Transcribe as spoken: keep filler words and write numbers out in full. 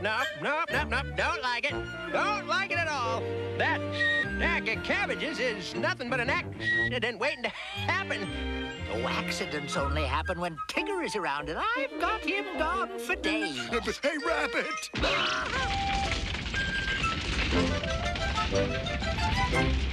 nope, nope, nope, nope. Don't like it. Don't like it at all. That stack of cabbages is nothing but an accident waiting to happen. Oh, accidents only happen when Tigger is around, and I've got him gone for days. Hey, Rabbit!